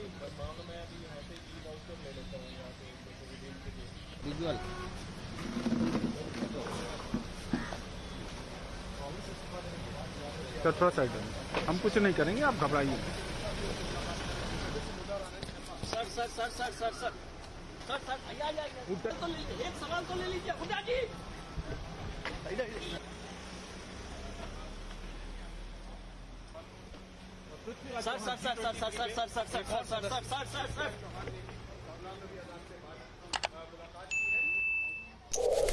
Visual sir थोड़ा side हम कुछ नहीं करेंगे, आप घबराइए। Sir sir sir sir sir sir sir sir तो ले लीजिए, एक सवाल तो ले लीजिए खुदा जी। Sir sir sir sir sir sir sir sir sir sir sir sir sir sir